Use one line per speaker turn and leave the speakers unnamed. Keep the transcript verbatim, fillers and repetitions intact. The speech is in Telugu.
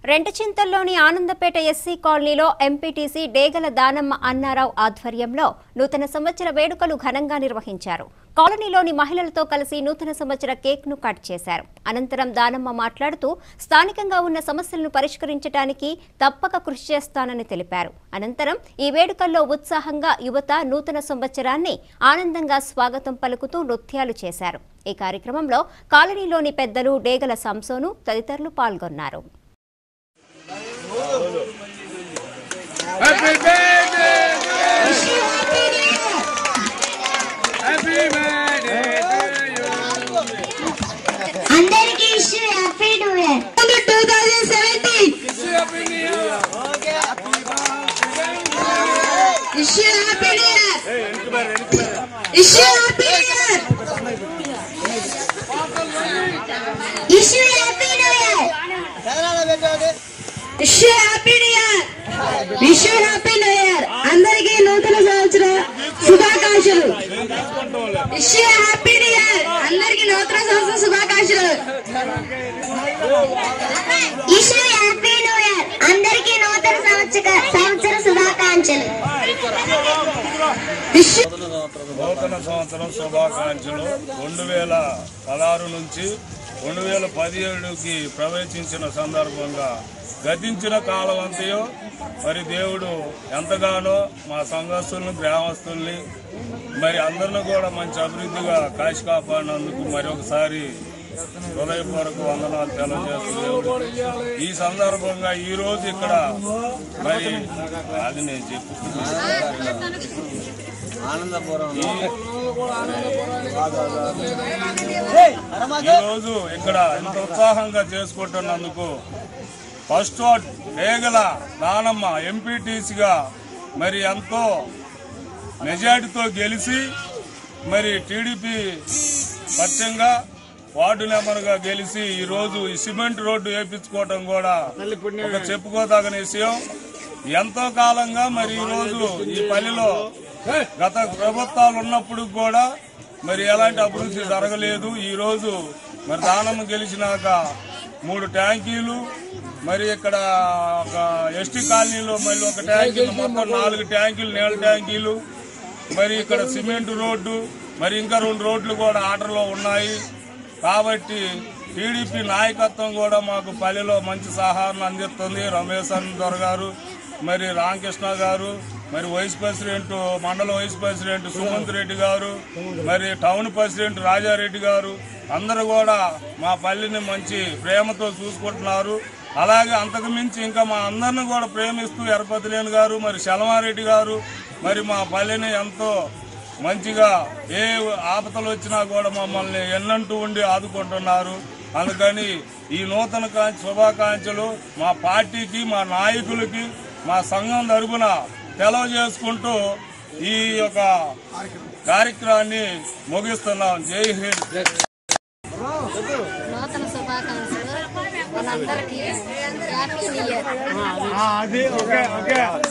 రెంటచింతల్లోని ఆనందపేట ఎస్సీ కాలనీలో ఎంపీటీసీ డేగల దానమ్మ అన్నారావు ఆధ్వర్యంలో నూతన సంవత్సర వేడుకలు ఘనంగా నిర్వహించారు. కాలనీలోని మహిళలతో కలిసి నూతన సంవత్సర కేక్ ను కట్ చేశారు. అనంతరం దానమ్మ మాట్లాడుతూ స్థానికంగా ఉన్న సమస్యలను పరిష్కరించడానికి తప్పక కృషి చేస్తానని తెలిపారు. అనంతరం ఈ వేడుకల్లో ఉత్సాహంగా యువత నూతన సంవత్సరాన్ని ఆనందంగా స్వాగతం పలుకుతూ నృత్యాలు చేశారు. ఈ కార్యక్రమంలో కాలనీలోని పెద్దలు డేగల సంసోను తదితరులు పాల్గొన్నారు.
Happy birthday! Happy birthday to you!
అందరికీ wish happy new year twenty seventeen.
Happy New Year!
Wish happy new year. Wish happy new year. Wish happy new year. Wish happy new year. Wish happy new year. అందరికీ నూతన సంవత్సర శుభాకాంక్షలు. Wish happy new year. అందరికీ నూతన సంవత్సర శుభాకాంక్షలు. Wish happy new year. అందరికీ నూతన సంవత్సర సంవత్సర శుభాకాంక్షలు.
నూతన సంవత్సరం శుభాకాంక్షలు. రెండు వేల పదహారు నుంచి రెండు వేల పదిహేడుకి ప్రవేశించిన సందర్భంగా గతించిన కాలం అంతయో మరి దేవుడు ఎంతగానో మా సంఘస్థుల్ని గ్రామస్తుల్ని మరి అందరిని కూడా మంచి అభివృద్ధిగా కాశీ కాపాడినందుకు మరి ఒకసారి హృదయపూర్వక వందనాలు తెలియజేస్తూ ఈ సందర్భంగా ఈ రోజు ఇక్కడ మరి అది నేను చెప్పు ఈరోజు ఇక్కడ ఇంత ఉత్సాహంగా చేసుకుంటున్నందుకు ఫస్ట్ వార్డ్ డేగల దానమ్మ ఎంపీటీసీగా మరి ఎంతో మెజార్టీతో గెలిచి మరి టీడీపీ పక్షంగా వార్డు నెంబర్గా గెలిచి ఈరోజు ఈ సిమెంట్ రోడ్డు వేయించుకోవటం కూడా ఒక చెప్పుకోదగిన విషయం. ఎంతో కాలంగా మరి ఈరోజు ఈ పల్లెలో గత ప్రభుత్వాలు ఉన్నప్పుడు కూడా మరి ఎలాంటి అభివృద్ధి జరగలేదు. ఈరోజు మరి దానమ్మ గెలిచినాక మూడు ట్యాంకీలు మరి ఇక్కడ ఒక ఎస్టీ కాలనీలో మళ్ళీ ఒక ట్యాంకీలు మొత్తం నాలుగు ట్యాంకీలు నీళ్ళ ట్యాంకీలు మరి ఇక్కడ సిమెంట్ రోడ్డు మరి ఇంకా రెండు రోడ్లు కూడా ఆర్డర్లో ఉన్నాయి. కాబట్టి టీడీపీ నాయకత్వం కూడా మాకు పల్లెలో మంచి సహాయం అందిస్తుంది. రమేష్ దొర గారు మరి రామకృష్ణ గారు మరి vice president mandal vice president Sumanth Reddy గారు మరి టౌన్ ప్రెసిడెంట్ రాజారెడ్డి గారు అందరూ కూడా మా పల్లెని మంచి ప్రేమతో చూసుకుంటున్నారు. అలాగే అంతకు మించి ఇంకా మా అందరిని కూడా ప్రేమిస్తూ ఎరపతిలేని గారు మరి శలమారెడ్డి గారు మరి మా పల్లెని ఎంతో మంచిగా ఏ ఆపదలు వచ్చినా కూడా మమ్మల్ని ఎన్నంటూ ఉండి ఆదుకుంటున్నారు. అందుకని ఈ నూతన శుభాకాంక్షలు మా పార్టీకి మా నాయకులకి మా సంఘం తరపున తెలియజేసుకుంటూ ఈ యొక్క కార్యక్రమాన్ని ముగిస్తున్నాం. జై హింద్.
నూతన శుభాకాంక్షలు మనందరికీ హ్యాపీ న్యూ ఇయర్.